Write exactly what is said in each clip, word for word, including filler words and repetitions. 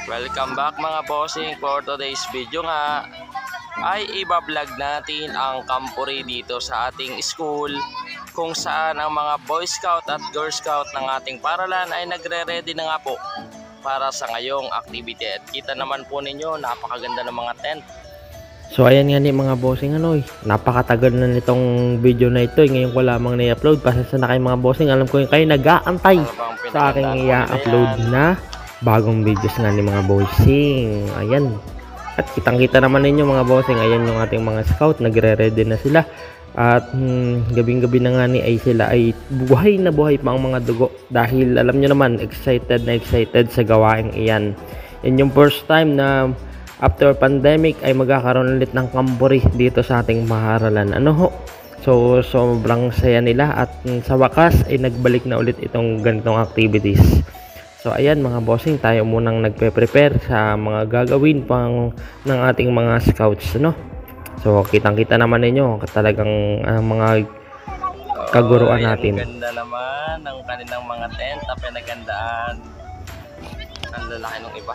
Welcome back mga bossing. For today's video nga ay iba-vlog natin ang kampuri dito sa ating school, kung saan ang mga Boy Scout at Girl Scout ng ating paralan ay nagre-ready na nga po para sa ngayong activity. At kita naman po ninyo, napakaganda ng mga tent. So ayan nga ni mga bossing, ano eh, napakatagal na nitong video na ito eh. Ngayon ko lamang na-upload. Pasensya na kayo mga bossing, alam ko yung kayo nag-aantay sa aking i-upload na bagong videos nga ni mga bossing. Ayan, at kitang kita naman ninyo mga bossing, ayan yung ating mga scout, nagre-ready na sila. At hmm, gabing-gabi na nga ni ay sila ay buhay na buhay pa ang mga dugo, dahil alam nyo naman, excited na excited sa gawaing iyan. Yan yung first time na after pandemic ay magkakaroon ulit ng kampuri dito sa ating maharalan. Ano ho? So sobrang saya nila, at mm, sa wakas ay nagbalik na ulit itong ganitong activities. So ayan mga bossing, tayo munang nagpe-prepare sa mga gagawin pang ng ating mga scouts, no? So kitang-kita naman ninyo talagang uh, mga kaguruan natin. Ang ganda naman ng kanilang mga tent, at pinagandaan. Ang lalaki ng iba.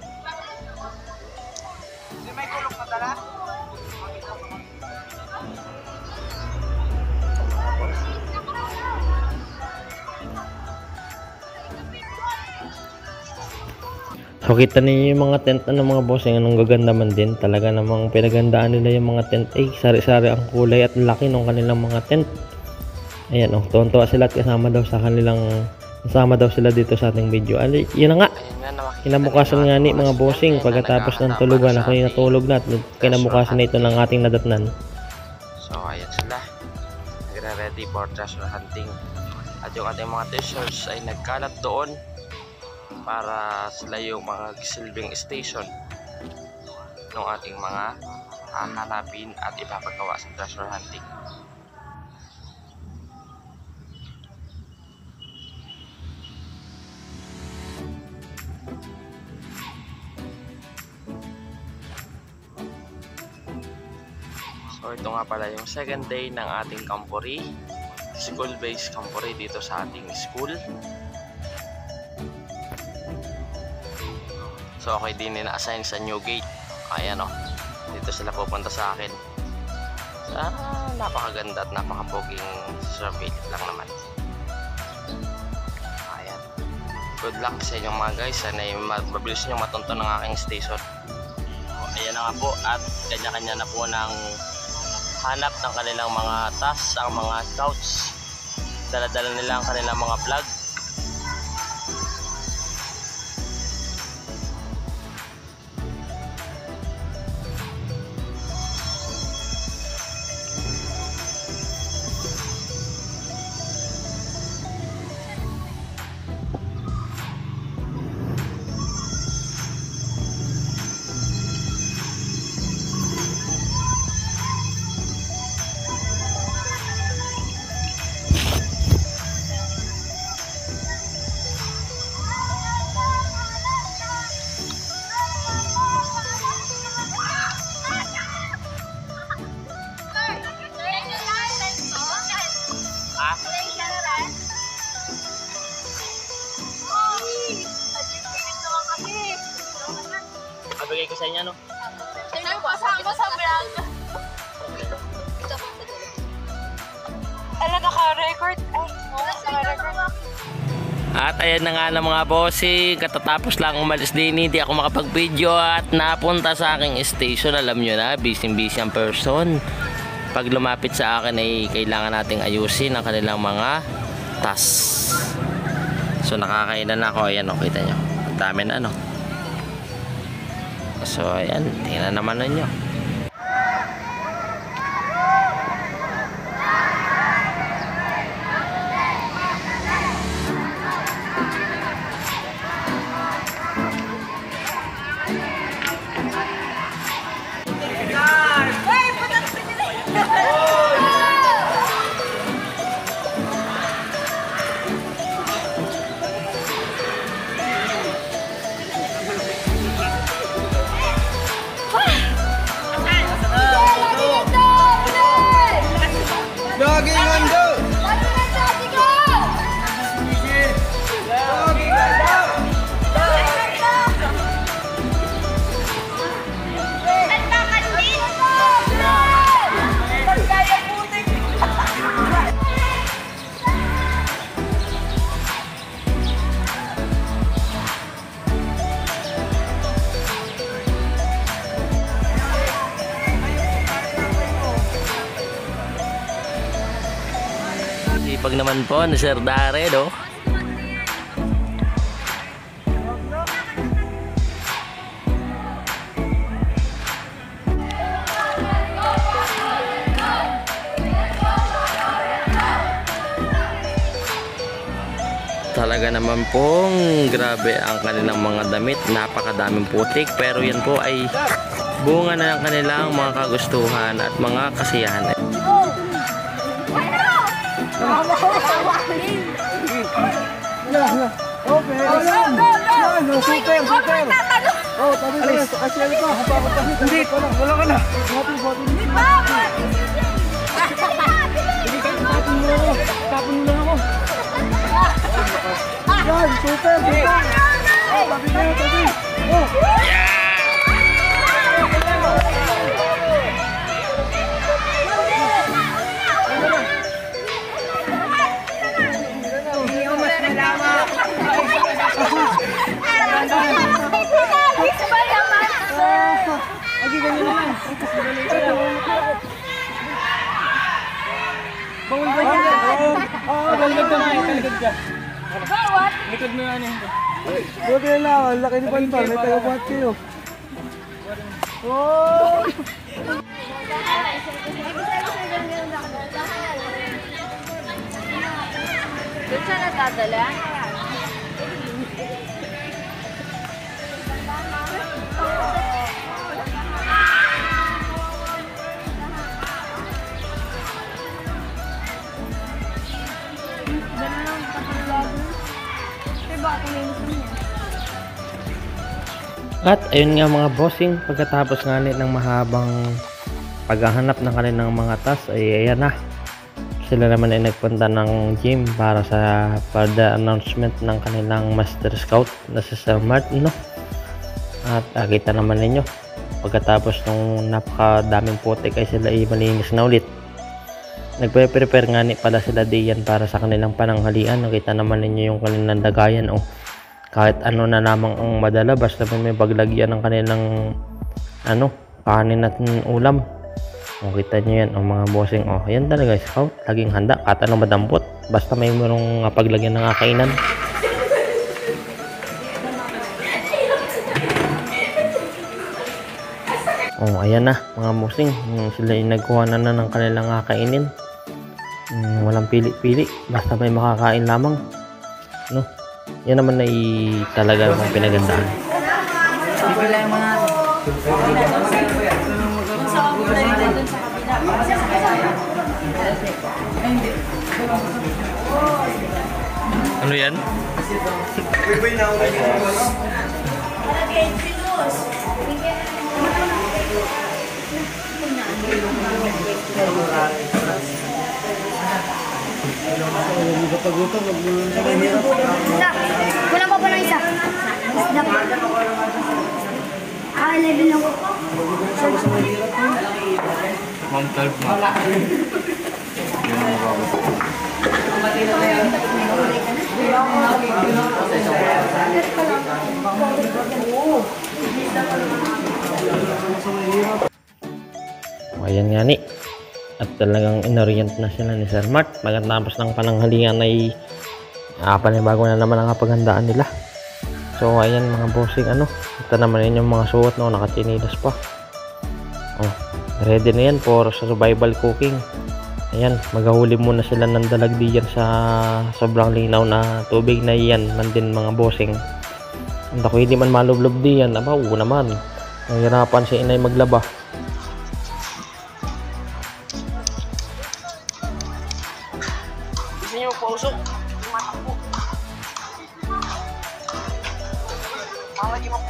May kulong na dala? So kita niyo yung mga tent na ng mga bossing, anong gaganda man din. Talaga namang pinagandaan nila yung mga tent. Ay, sari-sari ang kulay at laki ng kanilang mga tent. Ayan, oh, tuwan-tuwa sila at kasama daw sa kanilang kasama daw sila dito sa ating video. Ay, yun na nga. Kinabukasan nga ni mga bossing, pagkatapos ng tulugan, ako yung natulog na at kinabukasan na ito ng ating nadatnan. So ayan sila, nagre-ready for treasure hunting. At yung ating mga treasures ay nagkalat doon para sila yung mga silbing station ng ating mga hahanapin at ipapagawa sa treasure hunting. So ito nga pala yung second day ng ating kampuri, school-based kampuri dito sa ating school. So okay din na-assign sa new gate. Ayan o, dito sila pupunta sa akin. Ah, napakaganda at napakapoging survey lang naman. Ayan, good luck sa inyong mga guys. Sana mabilis nyo matunto ng aking station. Ayan na nga po, at kanya-kanya na po ng hanap ng kanilang mga tasks ang mga scouts. Dala-dala nila ang kanilang mga flag. Abigay ko sa inyo, no? Tingnan ko sa ako sa vlog. Ala, naka-record. Ay, naka-record. At ayan na nga ng mga bossing, katatapos lang umalis din, hindi ako makapag-video at napunta sa aking station. Alam nyo na, busy-busy ang person. Pag lumapit sa akin ay kailangan nating ayusin ang kanilang mga tasks. So nakakainan na ako, ayan o, kita nyo. Ang dami na, no? So ayan, tingnan naman ninyo. sipag naman po ni Sir Dare, no? Talaga naman pong grabe ang kanilang mga damit. Napakadaming putik. Pero yan po ay bunga na ng kanilang mga kagustuhan at mga kasiyahan. Oh, tabi na. Asyal ka. Hindi, wala, wala ka na. Tapon, tapon. Hindi ka, tapon mo ako. Tapon mo lang ako. Yan, super, super. Oh, tabi na, tabi. Oh. Lagi ganyan naman. Bangun ka ba? Oo, taligad ka nga eh. Taligad ka. Likod mo yan eh. Buti na lang. Laki ni Pantor. May tagabuhat kayo. Oh! Doon siya nagdadala? At ayun nga mga bossing, pagkatapos nga ng mahabang paghahanap ng kanilang mga tas ay ayan na. Sila naman ay nagpunta ng gym para sa further announcement ng kanilang Master Scout na si Sir Martin, no? At uh, kita naman ninyo, pagkatapos ng napakadaming putik ay sila ay malinis na ulit. Nagpe-prepare nga ni pala sila diyan para sa kanilang pananghalian. Nakita naman ninyo yung kanilang dagayan, oh. Kahit ano na namang ang madala, basta may paglagyan ng kanilang ano, kanin at ulam. O, kita nyo yan, ang mga bossing. O, yan talaga, scout. Laging handa, kahit ano madampot. Basta may merong paglagyan ng kainan. O, ayan na, mga bossing. Sila yung nagkuha na na ng kanilang kakainin. Um, walang pili-pili. Basta may makakain lamang. No? Yan naman ay talaga ang pinagandaan. Ano yan? Isa. Kulang pa po ng isa. Isda pa. Ah, eleven lang. Mom, twelve mo. Ayan nga ni. At talagang inorient na sila ni Sir Mart. Pagkatapos ng pananghalian ay ah, panibago na naman ang paghandaan nila. So ayan mga bossing, ano, ito naman yun yung mga suot, no, nakatinilas pa. Oh, ready na yan for survival cooking. Ayan, maghahuli muna sila ng dalag diyan sa sobrang linaw na tubig na yan man din mga bossing. Ang ako hindi man malublob diyan, aba oo naman. Nahirapan si inay maglaba. Gusto niyo po usok? Matakbo. Mawagi mo.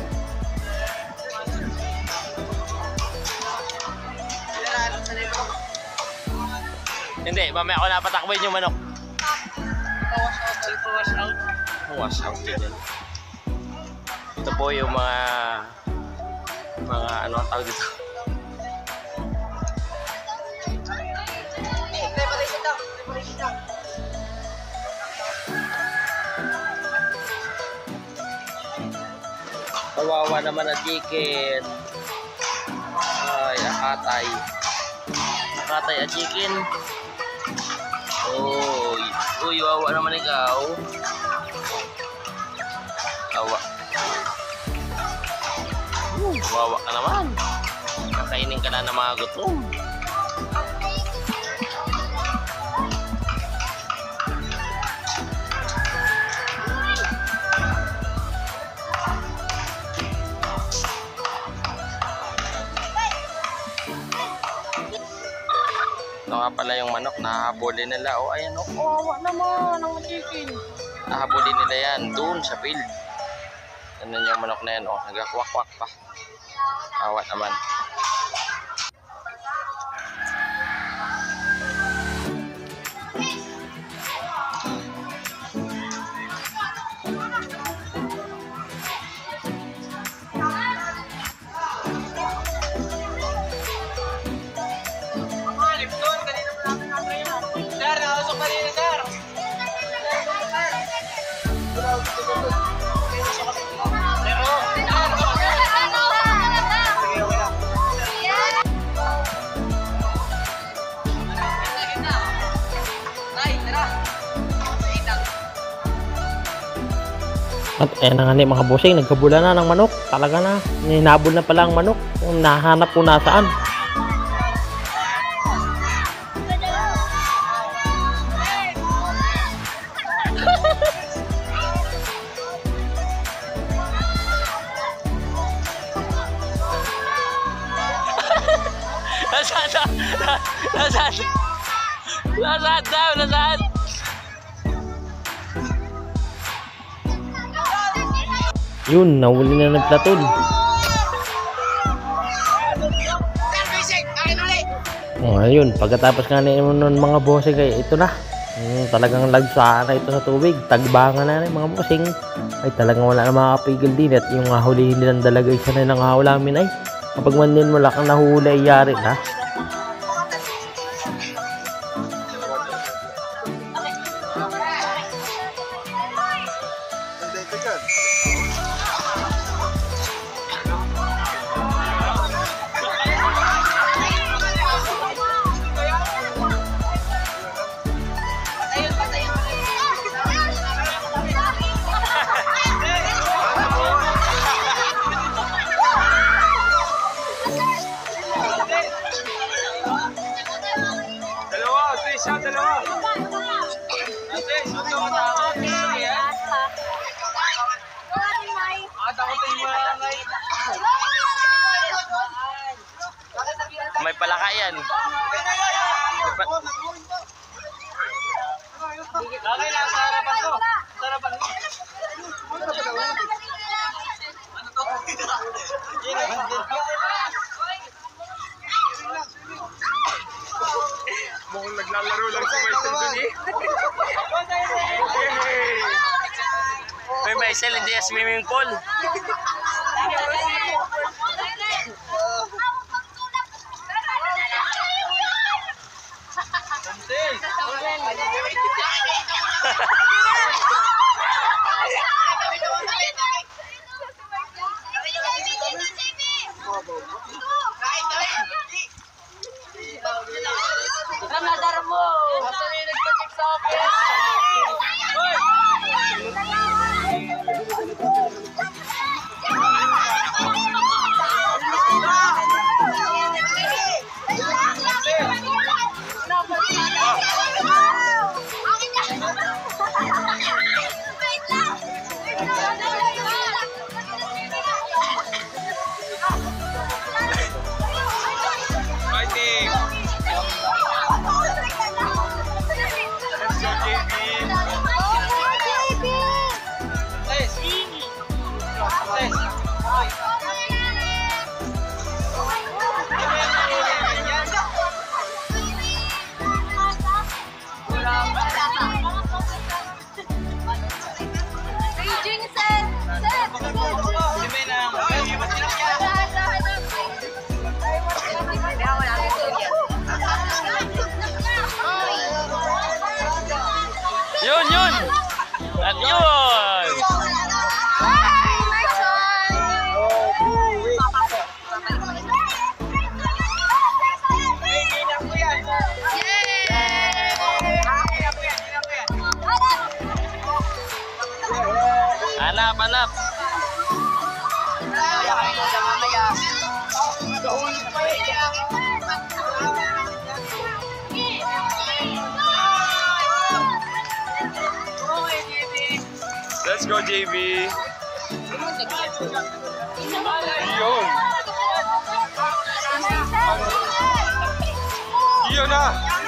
Hindi, mamaya ako napatakboy yung manok. Wash out, wash out. Wash out din. Ito po yung mga mga ano ang tawag dito. Kawawa naman na chicken. Ay, akatay. Akatay a chicken. Oh, Uy, wawa naman ikaw. Awa. Uh, wawa ka naman. Kakainin ka na ng mga gutom. Ito nga pala yung manok, nahabulin nila. O, ayan o, kawawa naman ang chicken. Nahabulin nila yan, doon sa field. Ganun yung manok na yan, o, nagkakwak-kwak pa. Kawawa naman. At ayan na nga ni mga bossing, nagkabula na ng manok. Talaga na, ninabol na pala ang manok. Kung nahanap ko nasaan. Nasaan daw? Nasaan? Nasaan daw? Nasaan? Yun, nahuli na ng platon. Oh, ayun, pagkatapos nga ni ng mga bossing ay ito na. Hmm, talagang lagsaan na ito sa tubig. Tagbangan na ng mga bossing. Ay talagang wala na makakapigil din. At yung hulihin nilang dalaga isa na nang hahulamin ay kapag man din wala kang nahuli ay yari na. Isa, dalawa. Ate, suto ka na ako. At ako tayo malangay. May palakayan. Lagay lang sa harapan ko. Sa harapan ko. Ano to? Mukhang naglalaro lang si Maisel dun eh. May Maisel, hindi yung swimming pool. Ramadar mo! Basta may nagpa-check sa office. Hoy! Fighting! Yun, yun! At yun! Hanap, hanap. Let's go, J B. Yun. Yun na.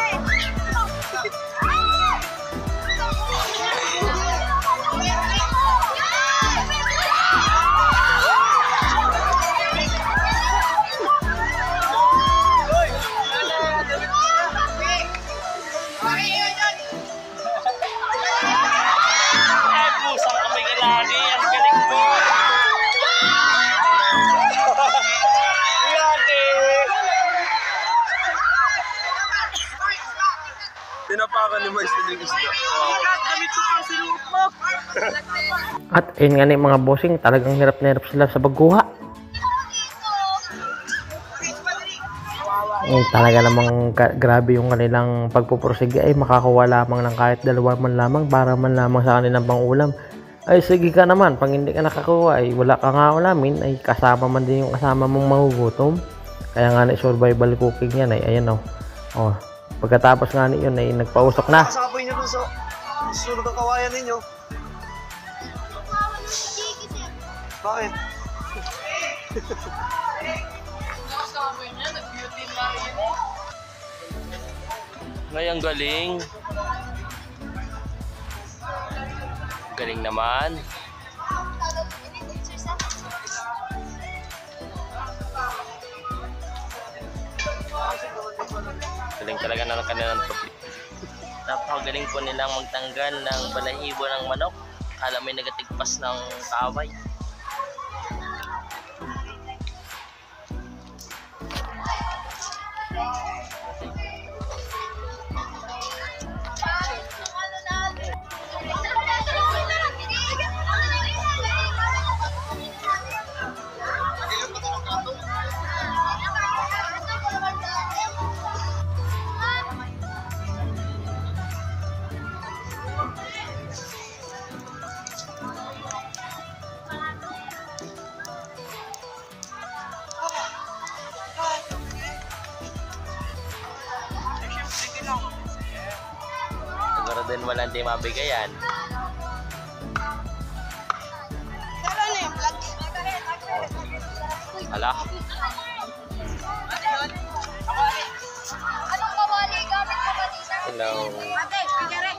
Ay, pusang kami ka lagi. Ang galing mo. Tinapakan ni Moise yung isda. At ayun nga ni mga bossing, talagang hirap na hirap sila sa pagkuha. Eh, talaga namang ka- grabe yung kanilang pagpupursige ay makakuha lamang ng kahit dalawa man lamang para man lamang sa kanilang pangulam. Ay sige ka naman, pag hindi ka nakakuha ay wala ka nga ulamin, ay kasama man din yung kasama mong mahugutom. Kaya nga ni survival cooking yan ay ayan o. Oh. Pagkatapos nga ni yun ay nagpausok na. Kasapoy niyo dun sa susunod ang kawayan ninyo. Bakit? Ngayon galing. Galing naman. Galing talaga na ng kanilang public. Napakagaling po nilang magtanggal ng balahibo ng manok. Alam may nagatigpas ng kaaway. Siguro din wala hindi mabigayan. Ala. Anong kawali gamit ka ba dito? Hello. Ate, pinere.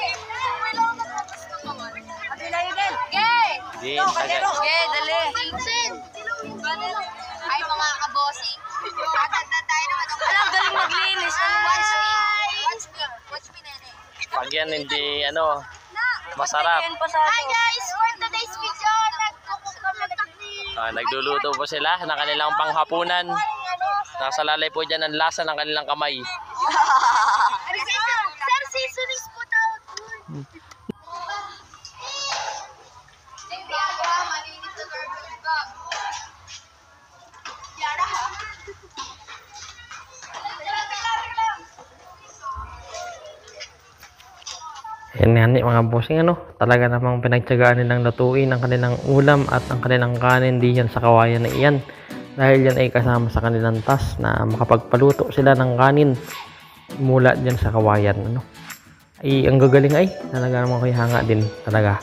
Ate, layo din. Gay! Di, taga. Gay, dali. Ay, mga kabosing. Tatanda tayo naman. Alam, galing maglinis. Watch me. Watch me. Watch me, nene. Pag yan hindi ano, masarap. Hi guys! For today's video, nagkukuk kami ng Ah, nagluluto po sila ng kanilang panghapunan. Nakasalalay po dyan ang lasa ng kanilang kamay. Sir, seasonings po daw. Malinis na garbage bag. Yara. Yan nga ni mga bossing ano, talaga namang pinagtyagaan nilang lutuin ang kanilang ulam at ang kanilang kanin diyan sa kawayan na iyan. Dahil yan ay kasama sa kanilang task na makapagpaluto sila ng kanin mula diyan sa kawayan. Ano. Ay, ang gagaling ay, talaga namang kay hanga din talaga.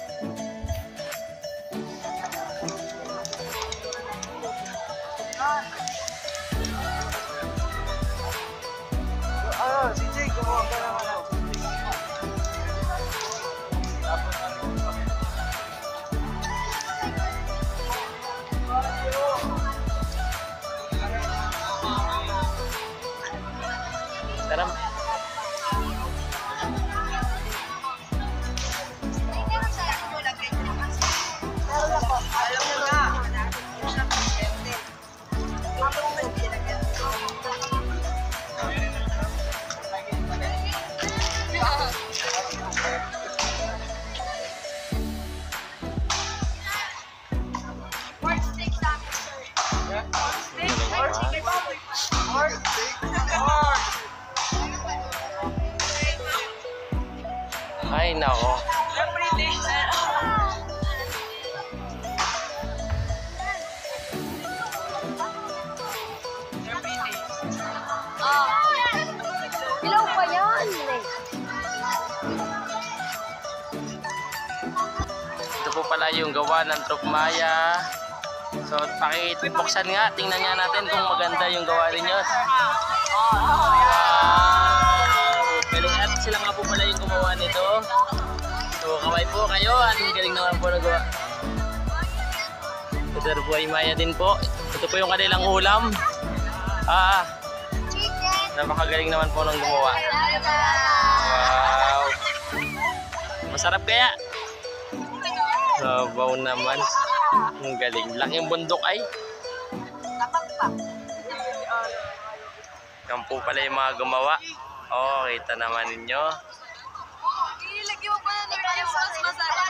Ah, si Jay, gumawa ka ng ano. Tara. pala yung gawa ng Trukmaya. So, pakibuksan nga. Tingnan nga natin kung maganda yung gawa ninyo. Wow! Galing at sila nga po pala yung gumawa nito. So, kaway po kayo. At galing naman po nagawa. Ito po ay Maya din po. Ito po yung kanilang ulam. Ah, napakagaling naman po nung gumawa. Wow! Masarap kaya? Sabaw naman. Ang galing. Laking bundok ay. Yan po pala yung mga gumawa. Oh, kita naman ninyo. Ilagay mo pala ng rice mas masarap.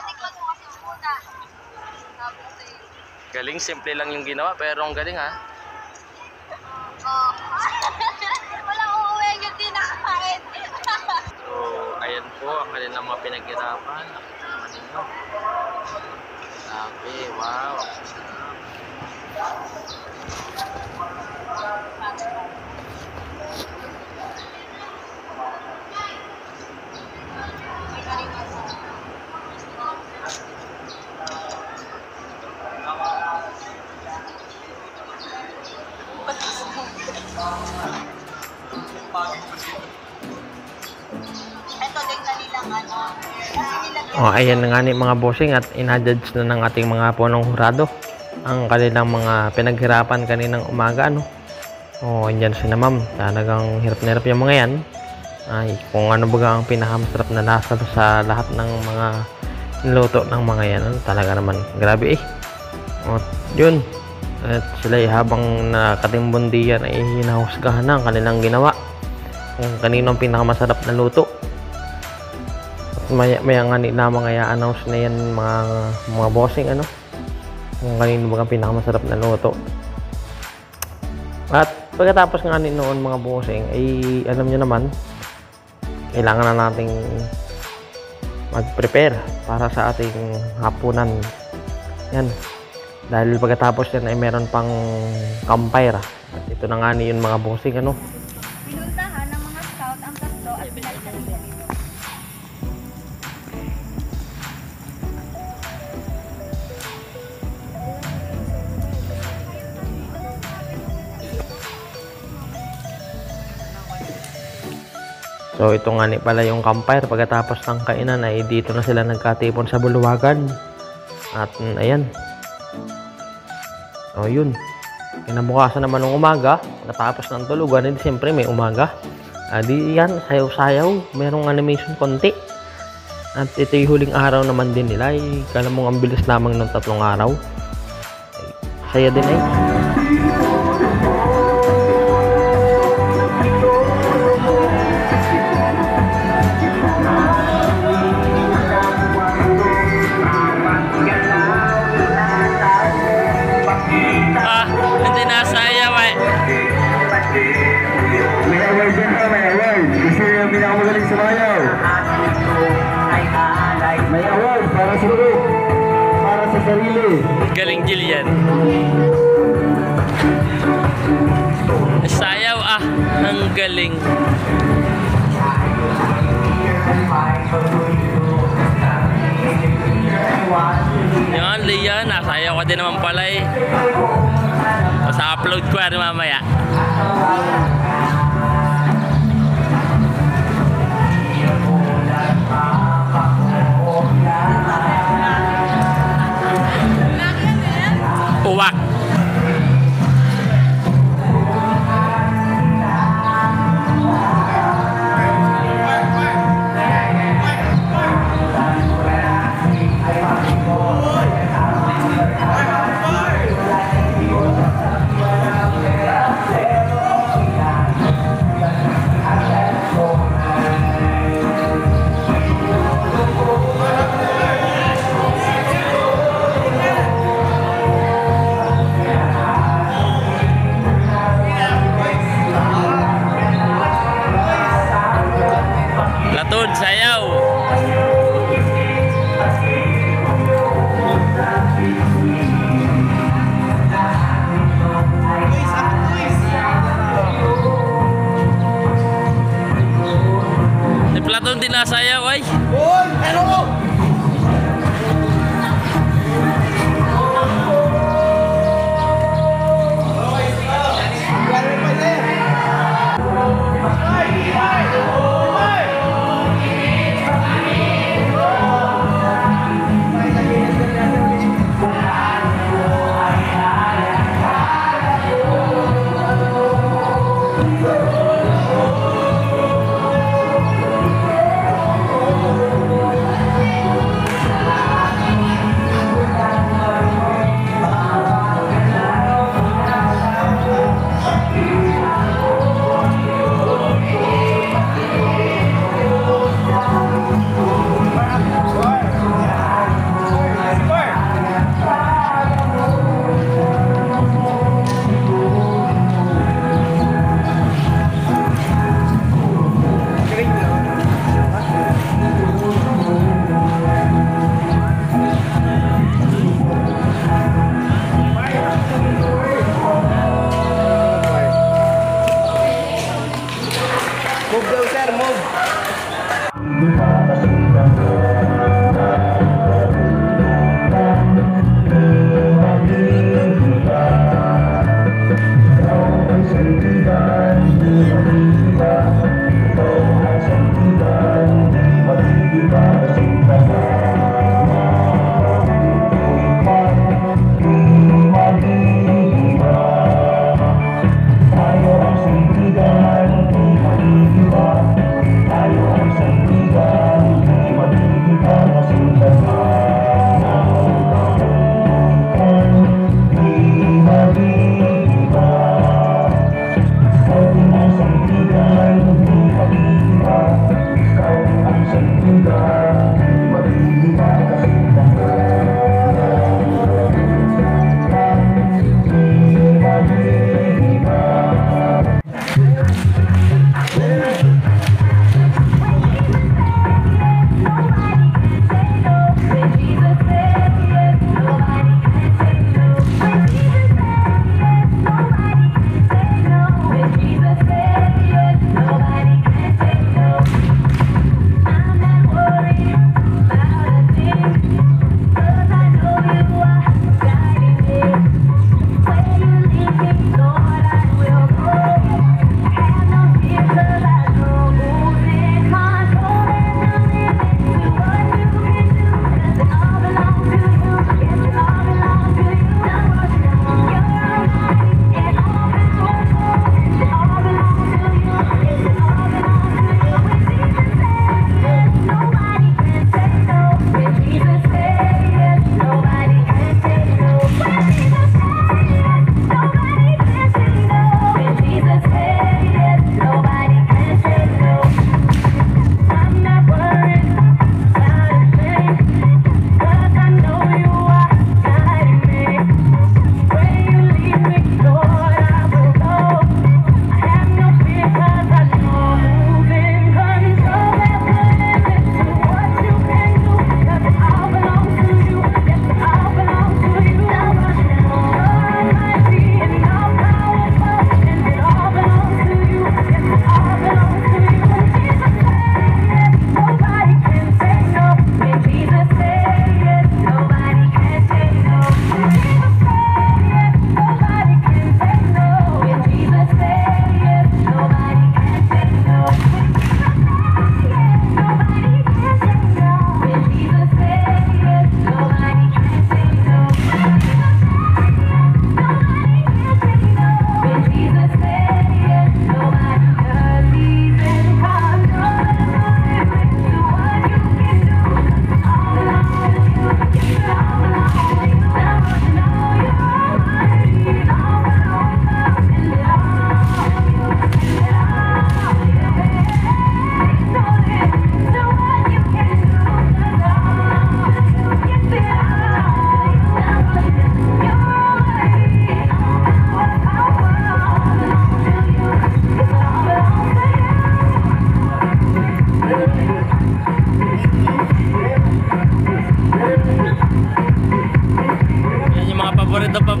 Galing, simple lang yung ginawa pero ang galing ha. Walang uuwi yung di nakakain. So, ayan po ang kanilang mga pinaghirapan. Nakita naman ninyo. Sabi, wow. Ito din kanilang ano. Kasi nilagay Oh, ayan na nga ni mga bossing at inadjudge na ng ating mga punong hurado ang kanilang mga pinaghirapan kaninang umaga, ano. Oh, andyan si na ma'am. Talagang hirap na hirap yung mga yan. Ay, kung ano baga ang pinakamasarap na lasa sa lahat ng mga niluto ng mga yan. Ano, talaga naman. Grabe eh. Oh, yun. At sila eh, habang nakatimbon diyan ay hinahusgahan na ang kanilang ginawa. Kung kanino ang pinakamasarap na luto. Maya, maya nga ni lamang ay announce na yan mga mga bossing, ano, kung kanino ba ang pinakamasarap na luto. At pagkatapos nga ni noon mga bossing ay alam nyo naman, kailangan na nating mag-prepare para sa ating hapunan yan, dahil pagkatapos yan ay meron pang campfire. At ito na nga ni yun mga bossing, ano. Pinuntahan ng mga scout ang tatlo at pinalitan nila. So ito nga ni pala yung campfire. Pagkatapos ng kainan ay dito na sila nagkatipon sa buluwagan. At mm, ayan. O yun. Kinabukasan naman ng umaga, natapos ng tulugan, hindi siyempre may umaga. Ah, di yan, sayaw-sayaw. Merong animation konti. At ito yung huling araw naman din nila. Ay, kala mong ang bilis lamang ng tatlong araw. Ay, saya din eh. Ah, hindi nasayaw eh. May award dyan ka, may award. Kasi yung pinakamagaling sumayaw. May award para sa group. Para sa sarili. Galing Jillian. Sayaw ah, ang galing. Yan, Lian, nasayaw ka din naman pala eh. Sa upload ko yan mamaya. Uwak. Latud, sayaw. Si Platon din nasayaw ay.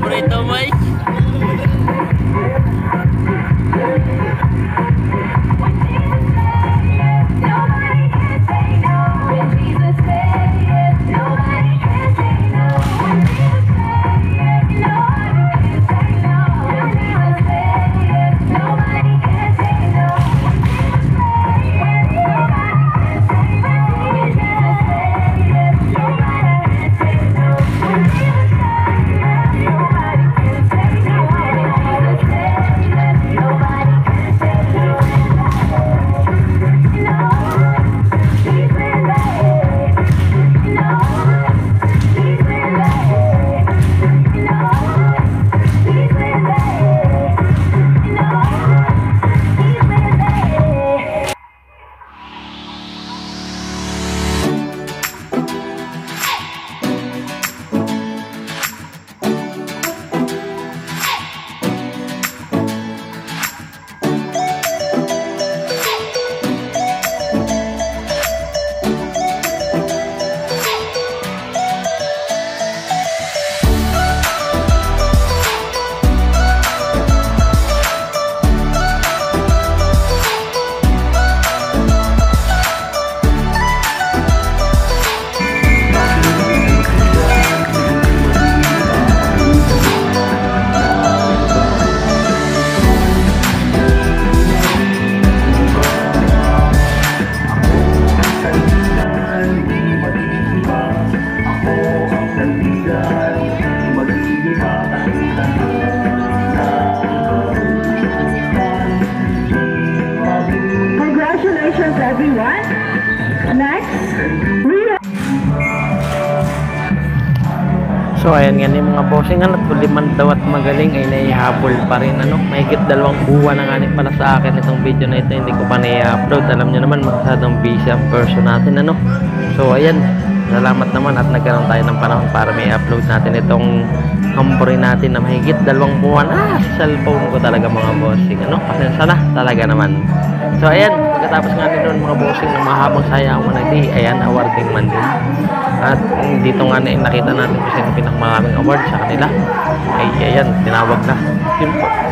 paborito mo eh. Congratulations, everyone. Next, Rhea. So ayan nga ni mga bossing, ano, tuliman daw at magaling ay naihabol pa rin, ano, mahigit dalawang buwan na nga ni pala sa akin itong video na ito, hindi ko pa nai-upload. Alam nyo naman, masyadong busy ang person natin, ano. So ayan, salamat naman at nagkaroon tayo ng panahon para may upload natin itong hamburin natin na mahigit dalawang buwan. Ah, sa cellphone ko talaga mga bossing, ano, pasensya na talaga naman. So ayan, pagkatapos nga din nun mga bossing ng mahabang saya ako nagdi, ayan, awarding man din. At dito nga na nakita natin kung sino pinakamaraming award sa kanila. Ay ayan, tinawag na. Yun po.